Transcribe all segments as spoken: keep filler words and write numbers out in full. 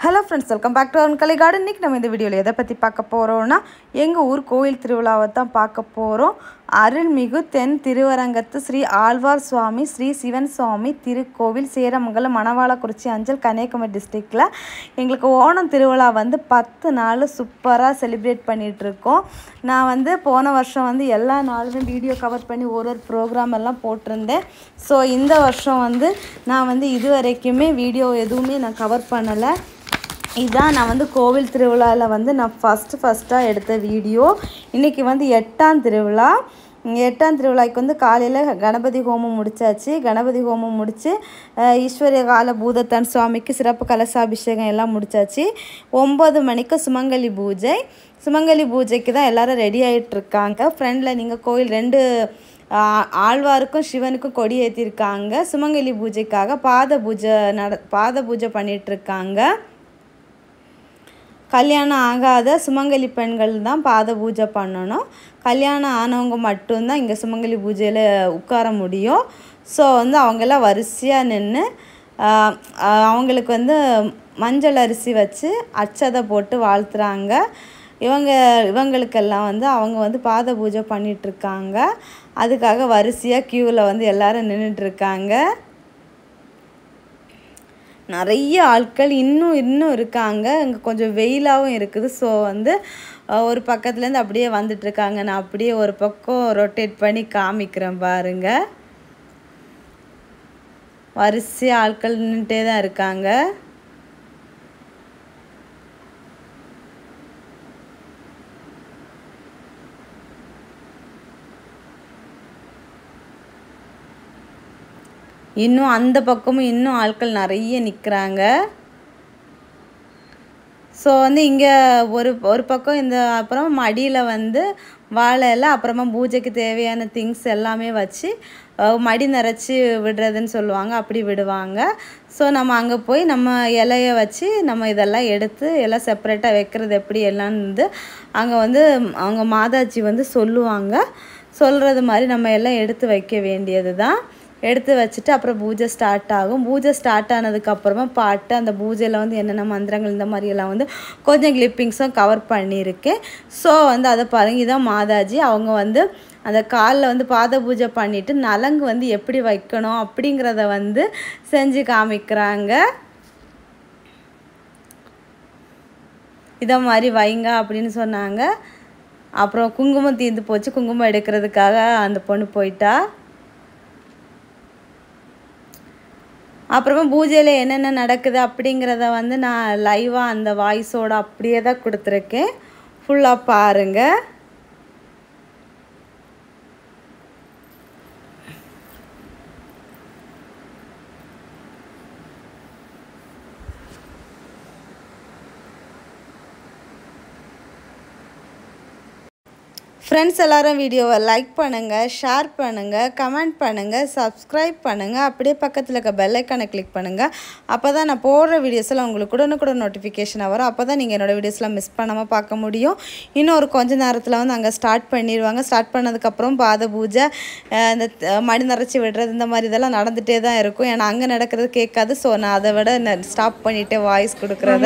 Hello friends, welcome back to our Kali Garden. இன்னைக்கு நம்ம இந்த வீடியோல எதை பத்தி பார்க்க போறோம்னா எங்க ஊர் கோயில் திருவிழாவை தான் பார்க்க போறோம். அருள்மிகு தென் திருவரங்கத்து ஸ்ரீ ஆழ்வார் சுவாமி ஸ்ரீ சிவன் சுவாமி திருக்கோவில் சேரமங்கலம் மணவாளக்குறிச்சி அஞ்சல் கன்னியாகுமரி டிஸ்ட்ரிக்ட்ல எங்களுக்கு ஓணம் திருவிழா வந்து பத்து நாள் சூப்பரா செலிப்ரேட் பண்ணிட்டு இருக்கோம். நான் வந்து போன வருஷம் வந்து எல்லா நாளுமே வீடியோ கவர் பண்ணி ஒரு ஒரு ப்ரோக்ராம் எல்லாம் போட்டிருந்தேன். ஸோ இந்த வருஷம் வந்து நான் வந்து இது வரைக்குமே வீடியோ எதுவுமே நான் கவர் பண்ணலை. இதான் நான் வந்து கோவில் திருவிழாவில் வந்து நான் ஃபஸ்ட்டு ஃபஸ்ட்டாக எடுத்த வீடியோ. இன்றைக்கி வந்து எட்டாம் திருவிழா. எட்டாம் திருவிழாவுக்கு வந்து காலையில் கணபதி ஹோமம் முடித்தாச்சு. கணபதி ஹோமம் முடித்து ஈஸ்வரிய கால பூதத்தான் சுவாமிக்கு சிறப்பு கலசாபிஷேகம் எல்லாம் முடித்தாச்சு. ஒம்பது மணிக்கு சுமங்கலி பூஜை. சுமங்கலி பூஜைக்கு தான் எல்லோரும் ரெடி ஆகிட்டுருக்காங்க. ஃப்ரெண்டில் நீங்கள் கோயில் ரெண்டு ஆழ்வாருக்கும் சிவனுக்கும் கொடி ஏற்றிருக்காங்க. சுமங்கலி பூஜைக்காக பாத பூஜை நட பாத பூஜை பண்ணிகிட்ருக்காங்க. கல்யாணம் ஆகாத சுமங்கலி பெண்கள் தான் பாத பூஜை பண்ணணும். கல்யாணம் ஆனவங்க மட்டும்தான் இங்கே சுமங்கலி பூஜையில் உட்கார முடியும். ஸோ வந்து அவங்கெல்லாம் வரிசையாக நின்று அவங்களுக்கு வந்து மஞ்சள் அரிசி வச்சு அச்சதை போட்டு வாழ்த்துறாங்க. இவங்க இவங்களுக்கெல்லாம் வந்து அவங்க வந்து பாத பூஜை பண்ணிகிட்ருக்காங்க. அதுக்காக வரிசையாக க்யூவில் வந்து எல்லோரும் நின்றுட்டுருக்காங்க. நிறைய ஆட்கள் இன்னும் இன்னும் இருக்காங்க. இங்கே கொஞ்சம் வெயிலாகவும் இருக்குது. ஸோ வந்து ஒரு பக்கத்துலேருந்து அப்படியே வந்துட்டுருக்காங்க. நான் அப்படியே ஒரு பக்கம் ரொட்டேட் பண்ணி காமிக்கிறேன் பாருங்கள். வரிசையாக ஆட்கள் நின்றுட்டே தான் இருக்காங்க. இன்னும் அந்த பக்கமும் இன்னும் ஆட்கள் நிறைய நிற்கிறாங்க. ஸோ வந்து இங்கே ஒரு ஒரு பக்கம் இந்த அப்புறம் மடியில் வந்து வாழை இலை அப்புறமா பூஜைக்கு தேவையான திங்ஸ் எல்லாமே வச்சு மடி நிறச்சி விடுறதுன்னு சொல்லுவாங்க. அப்படி விடுவாங்க. ஸோ நம்ம அங்கே போய் நம்ம இலையை வச்சு நம்ம இதெல்லாம் எடுத்து எல்லாம் செப்பரேட்டாக வைக்கிறது எப்படி எல்லாம் வந்து அங்கே வந்து அவங்க மாதாஜி வந்து சொல்லுவாங்க. சொல்கிறது மாதிரி நம்ம எல்லாம் எடுத்து வைக்க வேண்டியது தான். எடுத்து வச்சுட்டு அப்புறம் பூஜை ஸ்டார்ட் ஆகும். பூஜை ஸ்டார்ட் ஆனதுக்கப்புறமா பாட்டு அந்த பூஜையில் வந்து என்னென்ன மந்திரங்கள் இந்த மாதிரியெல்லாம் வந்து கொஞ்சம் கிளிப்பிங்ஸும் கவர் பண்ணியிருக்கேன். ஸோ வந்து அதை பாருங்க, இதான் மாதாஜி. அவங்க வந்து அந்த காலில் வந்து பாத பூஜை பண்ணிவிட்டு நலங்கு வந்து எப்படி வைக்கணும் அப்படிங்கிறத வந்து செஞ்சு காமிக்கிறாங்க. இதை மாதிரி வைங்க அப்படின்னு சொன்னாங்க. அப்புறம் குங்குமம் தீர்ந்து போச்சு. குங்குமம் எடுக்கிறதுக்காக அந்த பொண்ணு போயிட்டா. அப்புறமா பூஜையில் என்னென்ன நடக்குது அப்படிங்கிறத வந்து நான் லைவாக அந்த வாய்ஸோடு அப்படியே தான் கொடுத்துருக்கேன். ஃபுல்லாக பாருங்கள். ஃப்ரெண்ட்ஸ் எல்லோரும் வீடியோவை லைக் பண்ணுங்கள், ஷேர் பண்ணுங்கள், கமெண்ட் பண்ணுங்கள், சப்ஸ்கிரைப் பண்ணுங்கள். அப்படியே பக்கத்தில் இருக்க பெல் ஐக்கானை கிளிக் பண்ணுங்கள். அப்போ தான் நான் போடுற வீடியோஸில் உங்களுக்கு உடனுக்குடன் நோட்டிஃபிகேஷன் வரும். அப்போ தான் நீங்கள் என்னோடய வீடியோஸ்லாம் மிஸ் பண்ணாமல் பார்க்க முடியும். இன்னும் ஒரு கொஞ்ச நேரத்தில் வந்து அங்கே ஸ்டார்ட் பண்ணிடுவாங்க. ஸ்டார்ட் பண்ணதுக்கப்புறம் பாத பூஜை, இந்த மடி நிறச்சி விடுறது இந்த மாதிரி இதெல்லாம் நடந்துகிட்டே தான் இருக்கும். ஏன்னா அங்கே நடக்கிறது கேட்காது. ஸோ நான் அதை விட நான் ஸ்டாப் பண்ணிவிட்டு வாய்ஸ் கொடுக்குறத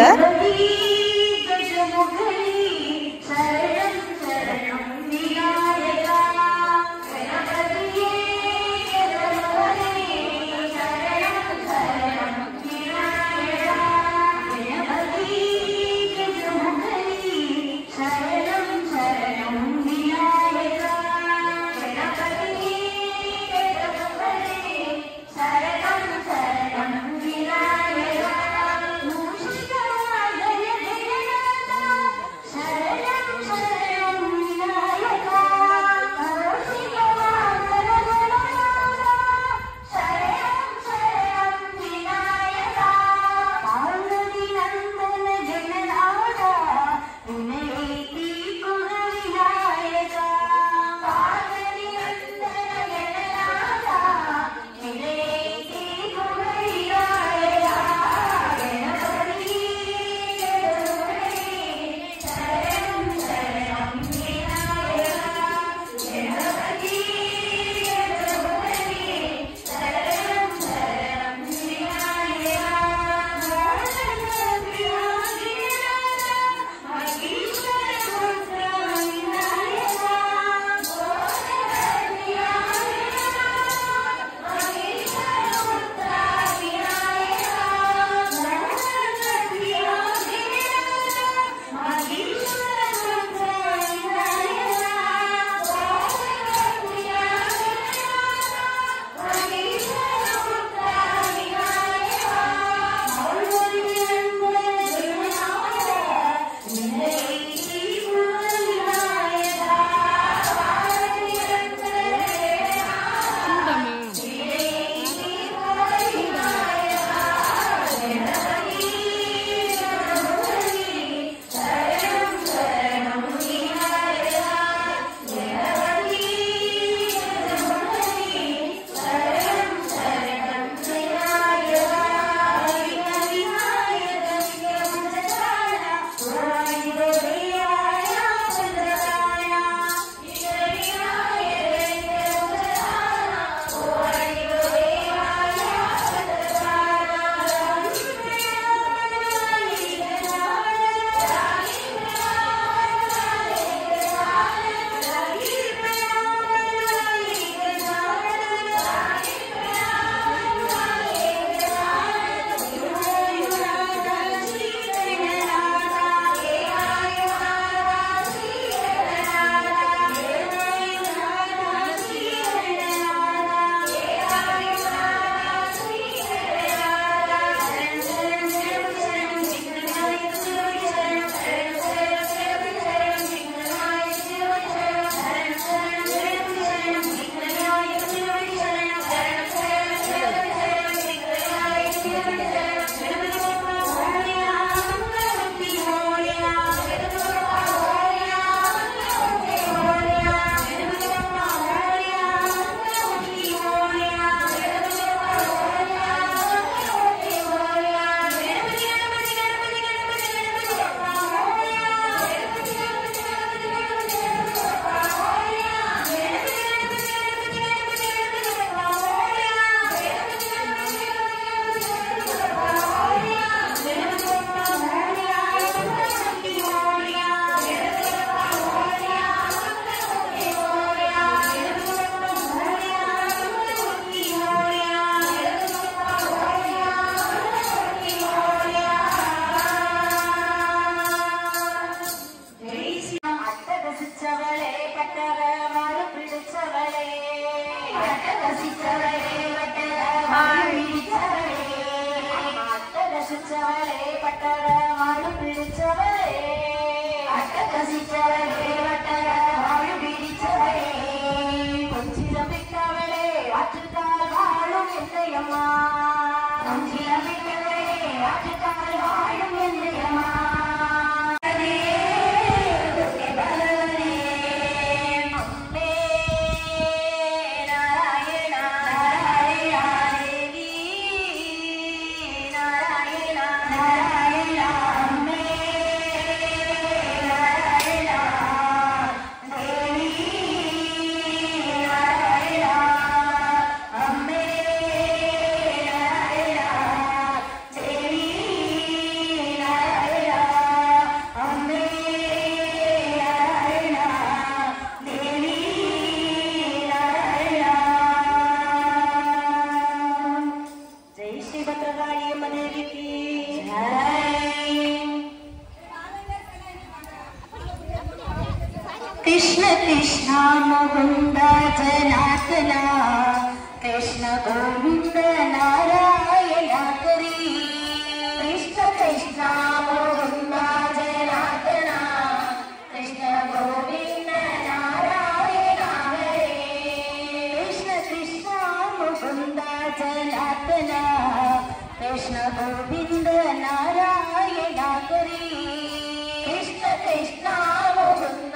कृष्ण कृष्ण मुकुंद जनार्दना कृष्ण गोविंद नारायण हरि कृष्ण कृष्ण मुकुंद जनार्दना कृष्ण गोविंद नारायण हरि कृष्ण कृष्ण मुकुंद जनार्दना कृष्ण गोविंद नारायण हरि कृष्ण कृष्ण मुकुंद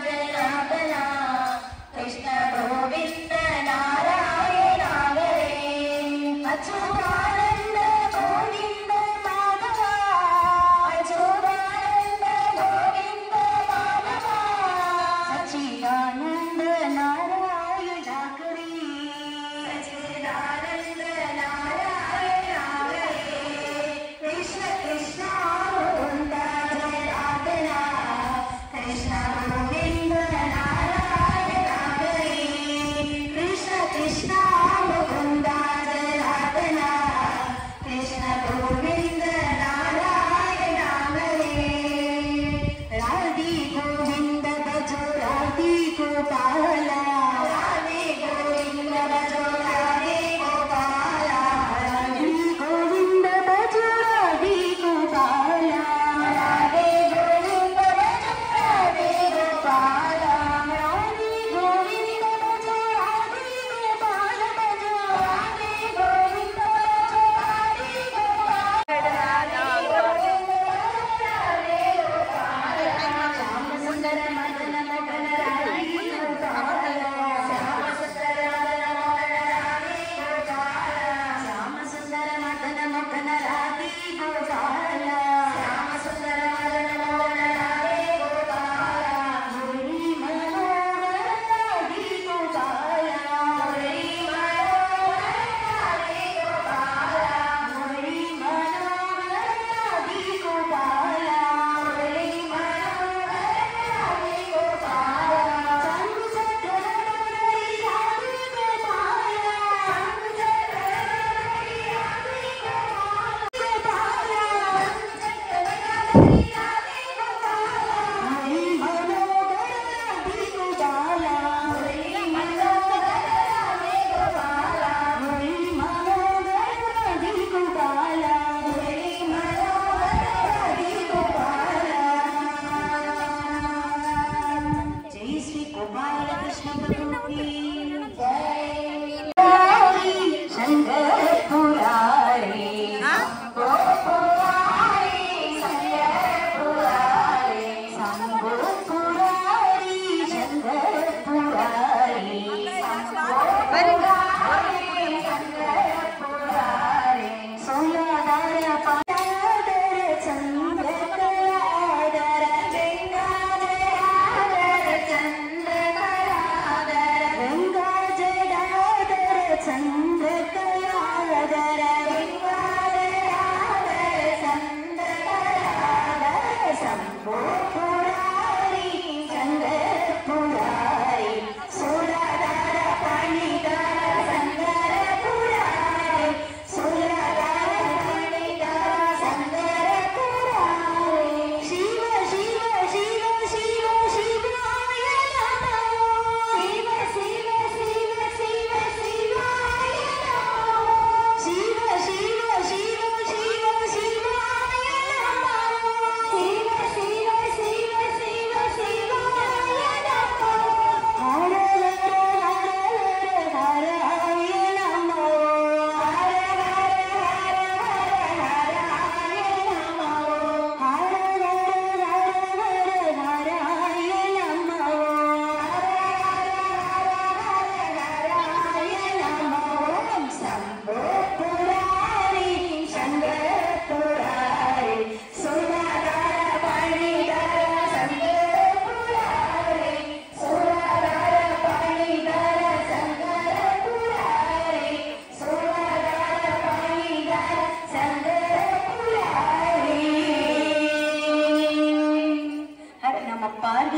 कृष्ण गोविंद नारायण हरे अच्युतानंद गोविंद माधव अच्युतानंद गोविंद माधव सच्चिदानंद नारायण हरे सच्चिदानंद नारायण हरे कृष्ण कृष्ण मुकुंद जनार्दना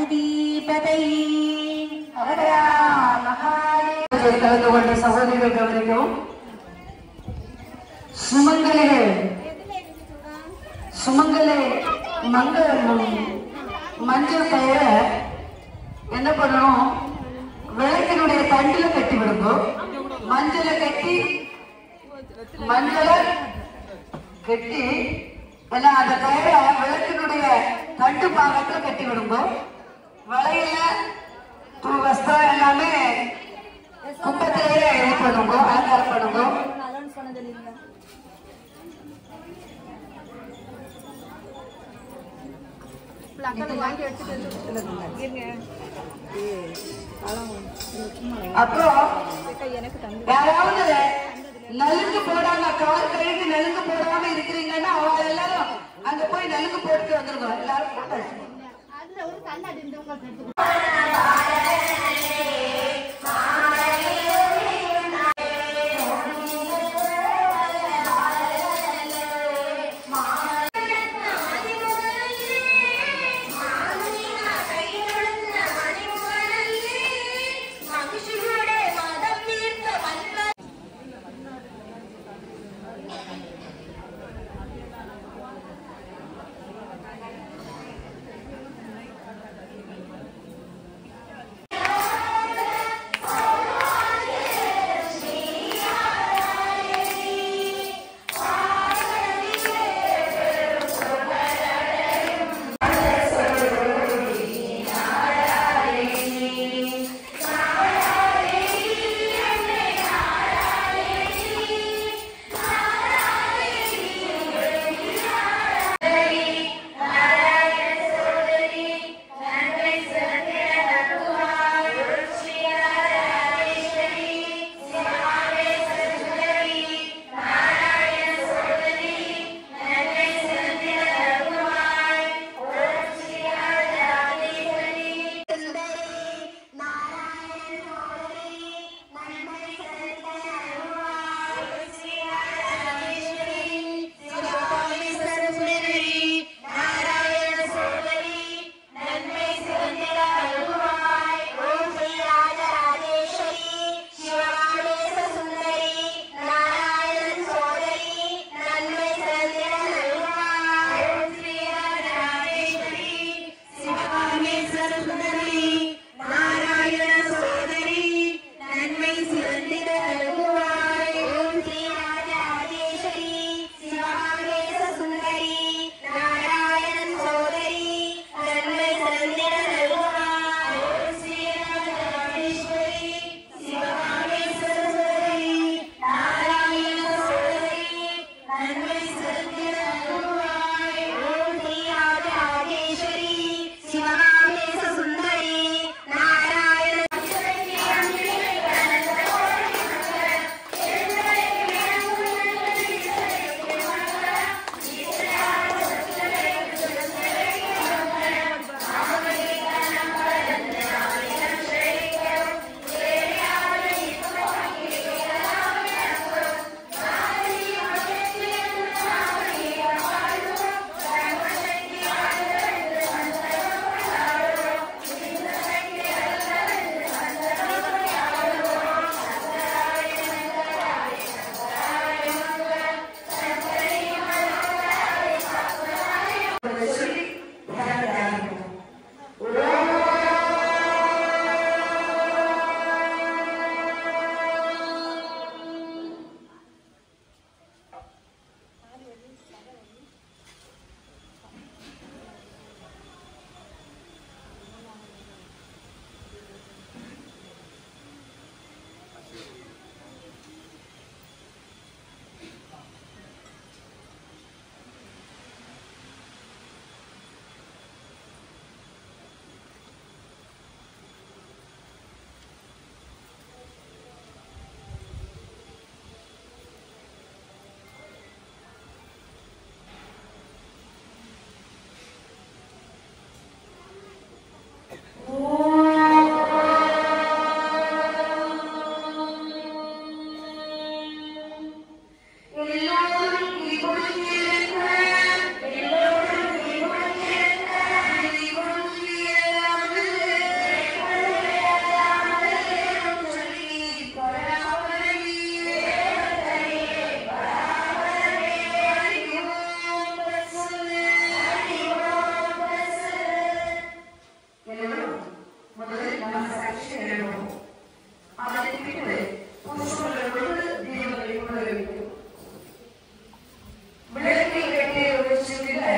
பார்வதீபதை கலந்து கொண்ட சகோதரிகள் கவனிக்கவும். சுமங்கலிகள் சுமங்கலை மங்கள் மஞ்சள் பெயர என்ன பண்ணணும், விளக்கினுடைய தண்டில கட்டி விடுங்க. மஞ்சளை கட்டி மஞ்சளை கட்டி எல்லாம் அந்த பெயர விளக்கினுடைய தண்டு பாகத்துல கட்டி விடுங்க. வளையல வஸ்திரம் எல்லாமே கும்பத்திலேயே இது பண்ணுங்க, அலங்காரம் பண்ணுங்க. அப்புறம் யாராவது நலுங்கு போடாம கால் கழுவி நலுங்கு போடாம இருக்கிறீங்கன்னா அவங்க எல்லாரும் அங்க போய் நலுங்கு போட்டுட்டு வந்துருங்க. எல்லாரும் போட்டாச்சு.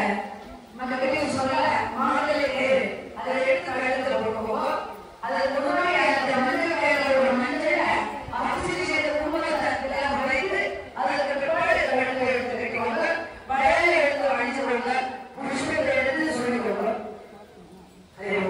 நம்ம கட்டி சொல்லல மாங்கல்யே அதை எடுத்து கழுத்துல போடுவோம். அதுக்கு முன்னாடி அந்த மஞ்சள் கயிறோட மஞ்சளை அரிசி செய்த குங்குமத்தை எல்லாம் வைத்து அதுக்கு பிற்பாடு கழுத்துல எடுத்து கட்டிக்கோங்க. வயல்ல எடுத்து அணிச்சுக்கோங்க. புஷ்பத்தை எடுத்து சொல்லிக்கோங்க. அதே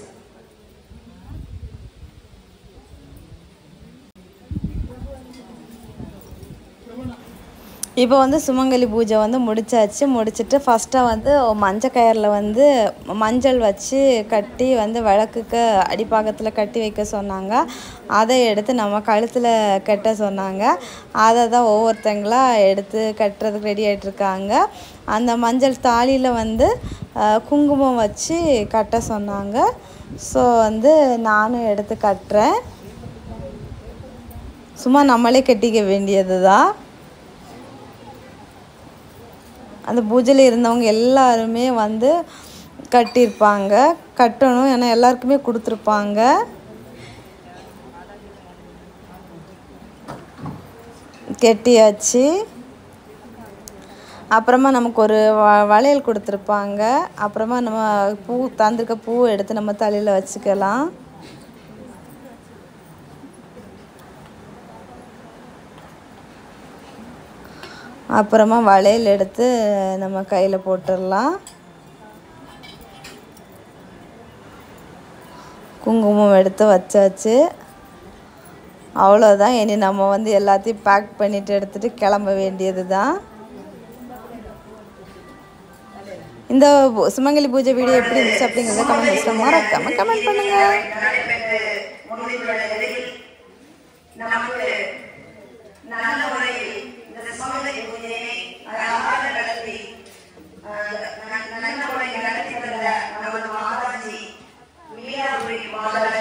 இப்போ வந்து சுமங்கலி பூஜை வந்து முடிச்சாச்சு. முடிச்சுட்டு ஃபஸ்ட்டாக வந்து மஞ்சள் கயிறில் வந்து மஞ்சள் வச்சு கட்டி வந்து விளக்குக்கு அடிப்பாகத்தில் கட்டி வைக்க சொன்னாங்க. அதை எடுத்து நம்ம கழுத்தில் கட்ட சொன்னாங்க. அதை தான் ஒவ்வொருத்தங்களாக எடுத்து கட்டுறதுக்கு ரெடி ஆகிட்ருக்காங்க. அந்த மஞ்சள் தாலியில் வந்து குங்குமம் வச்சு கட்ட சொன்னாங்க. ஸோ வந்து நானும் எடுத்து கட்டுறேன். சும்மா நம்மளே கட்டிக்க வேண்டியது தான். அந்த பூஜையில் இருந்தவங்க எல்லாருமே வந்து கட்டியிருப்பாங்க. கட்டணும், ஏன்னா எல்லாருக்குமே கொடுத்துருப்பாங்க. கட்டியாச்சு. அப்புறமா நமக்கு ஒரு வ வளையல் கொடுத்துருப்பாங்க. அப்புறமா நம்ம பூ தந்திருக்க பூவை எடுத்து நம்ம தலையில் வச்சுக்கலாம். அப்புறமா வளையல் எடுத்து நம்ம கையில் போட்டுடலாம். குங்குமம் எடுத்து வச்சாச்சு. அவ்வளோதான். இனி நம்ம வந்து எல்லாத்தையும் பேக் பண்ணிவிட்டு எடுத்துகிட்டு கிளம்ப வேண்டியது தான். இந்த சுமங்கலி பூஜை வீடியோ எப்படி இருந்துச்சு அப்படிங்கிறத கமெண்ட் பாக்ஸில் மறக்காம கமெண்ட் பண்ணுங்க. மாதா